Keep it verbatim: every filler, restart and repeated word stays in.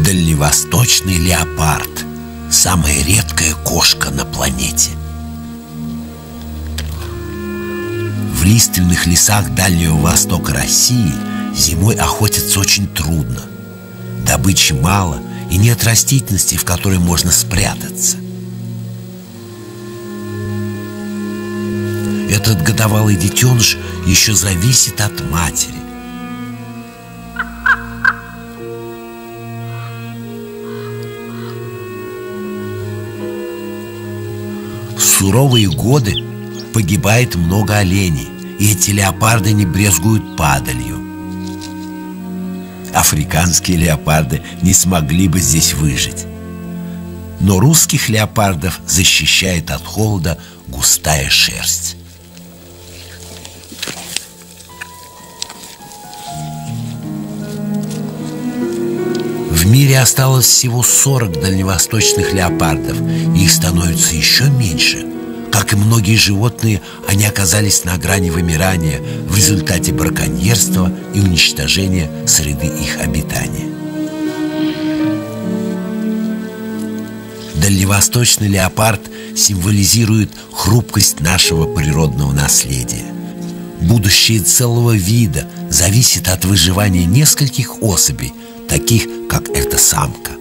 Дальневосточный леопард – самая редкая кошка на планете. В лиственных лесах Дальнего Востока России зимой охотиться очень трудно. Добычи мало и нет растительности, в которой можно спрятаться. Этот годовалый детеныш еще зависит от матери. В суровые годы погибает много оленей, и эти леопарды не брезгуют падалью. Африканские леопарды не смогли бы здесь выжить. Но русских леопардов защищает от холода густая шерсть. В мире осталось всего сорок дальневосточных леопардов, и их становится еще меньше. Как и многие животные, они оказались на грани вымирания в результате браконьерства и уничтожения среды их обитания. Дальневосточный леопард символизирует хрупкость нашего природного наследия. Будущее целого вида зависит от выживания нескольких особей, таких как эта самка.